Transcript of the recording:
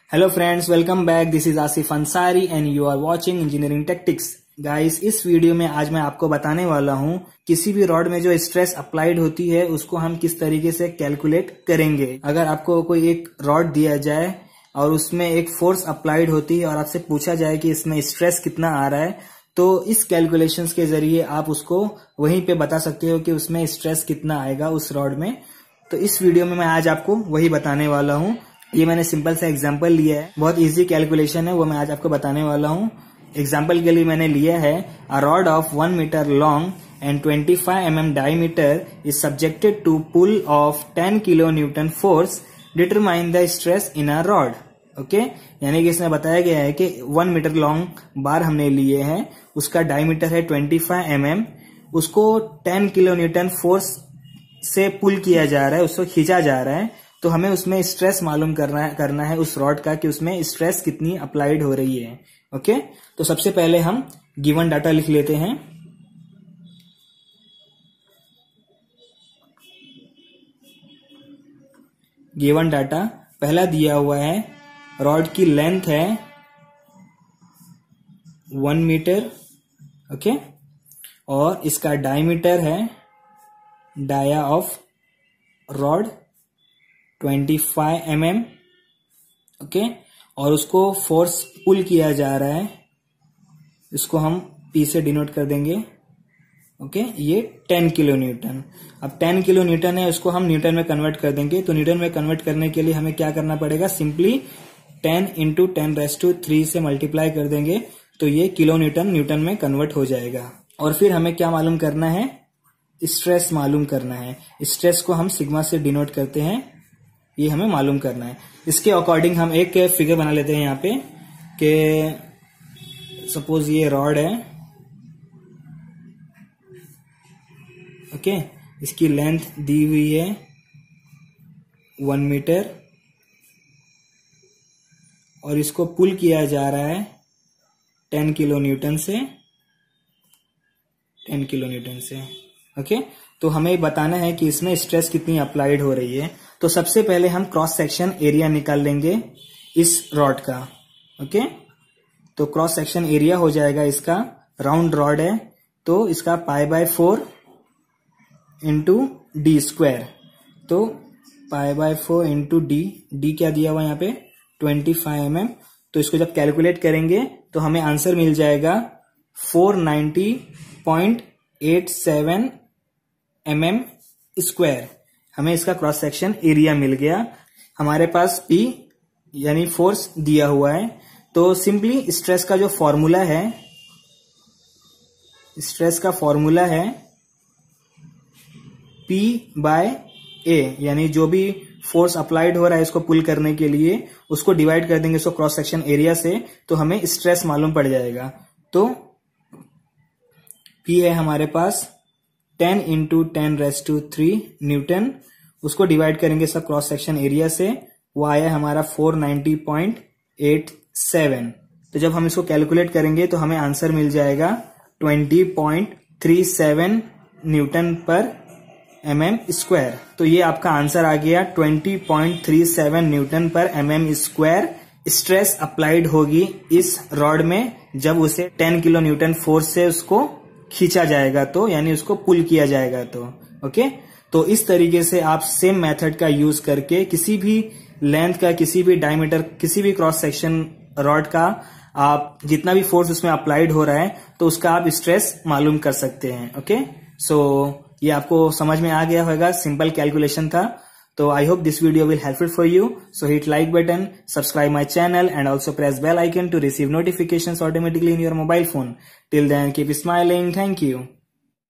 Hello friends, welcome back. This is Asif Ansari and you are watching engineering tactics. Guys, इस video में आज मैं आपको बताने वाला हूं किसी भी रॉड में जो स्ट्रेस अप्लाइड होती है उसको हम किस तरीके से कैलकुलेट करेंगे। अगर आपको कोई एक रॉड दिया जाए और उसमें एक फोर्स अप्लाइड होती है और आपसे पूछा जाए कि इसमें स्ट्रेस कितना आ रहा है, तो इस कैलकुलेशंस के जरिए आप उसको वहीं पे बता सकते हो कि उसमें स्ट्रेस कितना आएगा उस रॉड में। तो इस वीडियो में मैं आज आपको वही बताने वाला हूं। ये मैंने सिंपल सा एग्जांपल लिया है, बहुत इजी कैलकुलेशन है, वो मैं आज आपको बताने वाला हूं। एग्जांपल के लिए मैंने लिया है a rod of 1 metre long and 25 mm diameter is subjected to pull of 10 kilo newton force, determine the stress in a rod. Okay, यानी कि इसमें बताया गया है कि 1 मीटर लॉन्ग बार हमने लिए हैं, उसका डायमीटर है 25 mm, उसको 10 किलो न्यूटन फोर्स से पुल किया जा रहा है, उसको खींचा जा रहा है। तो हमें उसमें स्ट्रेस मालूम करना है उस रॉड का कि उसमें स्ट्रेस कितनी अप्लाइड हो रही है। ओके, तो सबसे पहले हम गिवन डाटा लिख लेते हैं। गिवन डाटा पहला दिया हुआ है, रॉड की लेंथ है 1 मीटर। ओके, और इसका डायमीटर है, dia of rod 25 mm। Okay, और उसको फोर्स पुल किया जा रहा है, इसको हम P से डिनोट कर देंगे। ओके, ये 10 किलो न्यूटन। अब 10 किलो न्यूटन है, उसको हम न्यूटन में कन्वर्ट कर देंगे। तो न्यूटन में कन्वर्ट करने के लिए हमें क्या करना पड़ेगा, सिंपली 10 इंटू 10⁻³ से मल्टीप्लाई कर देंगे, तो ये किलो न्यूटन में कन्वर्ट हो जाएगा। और फिर हमें क्या मालूम करना है, स्ट्रेस मालूम करना है। स्ट्रेस को हम सिग्मा से डिनोट करते हैं, ये हमें मालूम करना है। इसके अकॉर्डिंग हम एक फिगर बना लेते हैं यहाँ पे कि सपोज ये रॉड है। ओके, इसकी लेंथ दी हुई है 1 मीटर और इसको पुल किया जा रहा है 10 किलो न्यूटन से। 10 किलो न्यूटन से। ओके, तो हमें बताना है कि इसमें स्ट्रेस कितनी अप्लाइड हो रही है। तो सबसे पहले हम क्रॉस सेक्शन एरिया निकाल लेंगे इस रॉड का। ओके, तो क्रॉस सेक्शन एरिया हो जाएगा इसका, राउंड रॉड है तो इसका π/4 इंटू डी स्क्वायर। तो π/4 इंटू डी क्या दिया हुआ यहाँ पे 25 mm। तो इसको जब कैलकुलेट करेंगे तो हमें आंसर मिल जाएगा 490.87 mm स्क्वायर। हमें इसका क्रॉस सेक्शन एरिया मिल गया। हमारे पास P यानी फोर्स दिया हुआ है, तो सिंपली स्ट्रेस का जो फॉर्मूला है, स्ट्रेस का फॉर्मूला है P/A, यानी जो भी फोर्स अप्लाइड हो रहा है इसको पुल करने के लिए, उसको डिवाइड कर देंगे इसको क्रॉस सेक्शन एरिया से, तो हमें स्ट्रेस मालूम पड़ जाएगा। तो P है हमारे पास 10 इंटू 10⁻³ न्यूटन, उसको डिवाइड करेंगे सब क्रॉस सेक्शन एरिया से, वो आया हमारा 490.87। तो जब हम इसको कैलकुलेट करेंगे तो हमें आंसर मिल जाएगा 20.37 न्यूटन पर mm स्क्वायर। तो ये आपका आंसर आ गया, 20.37 न्यूटन पर mm स्क्वायर स्ट्रेस अप्लाइड होगी इस रॉड में जब उसे 10 किलो न्यूटन फोर्स से उसको खींचा जाएगा, तो यानी उसको पुल किया जाएगा। तो ओके, तो इस तरीके से आप सेम मेथड का यूज करके किसी भी लेंथ का, किसी भी डायमीटर, किसी भी क्रॉस सेक्शन रॉड का आप जितना भी फोर्स उसमें अप्लाइड हो रहा है तो उसका आप स्ट्रेस मालूम कर सकते हैं। ओके, सो ये आपको समझ में आ गया होगा, सिंपल कैलकुलेशन था। So I hope this video will helpful for you. So hit like button, subscribe my channel and also press bell icon to receive notifications automatically in your mobile phone. Till then, keep smiling. Thank you.